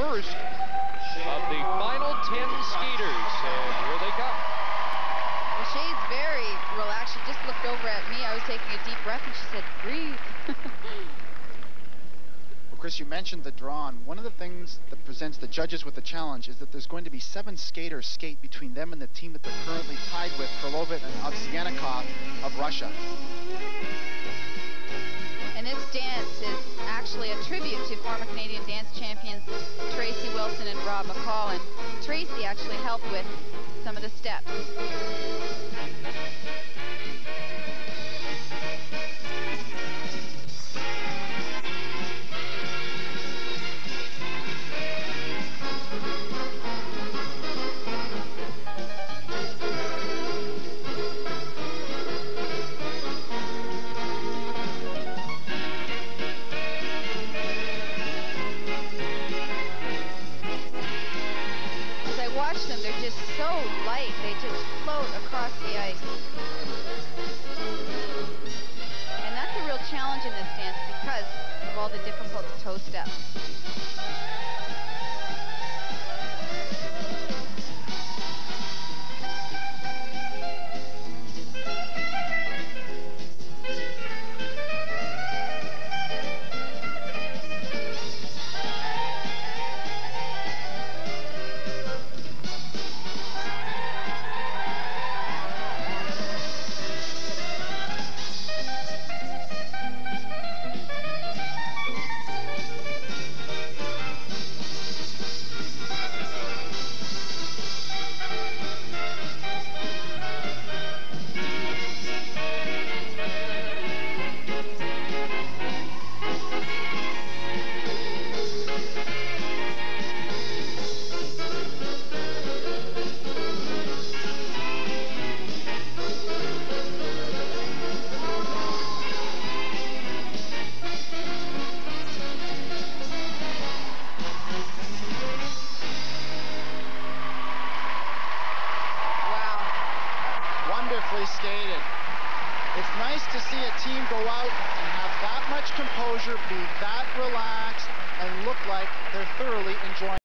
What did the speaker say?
first of the final 10 skaters, and here they come. Well, Shae's very relaxed. She just looked over at me. I was taking a deep breath, and she said, breathe. Well, Chris, you mentioned the draw, and one of the things that presents the judges with the challenge is that there's going to be 7 skaters skate between them and the team that they're currently tied with, Krlovit and Ovsyannikov of Russia. And this dance is actually a tribute to former Canadian dance champions Tracy Wilson and Rob McCall, and Tracy actually helped with some of the steps. Them, they're just so light, they just float across the ice. And that's a real challenge in this dance because of all the difficult toe steps. Skated. It's nice to see a team go out and have that much composure, be that relaxed, and look like they're thoroughly enjoying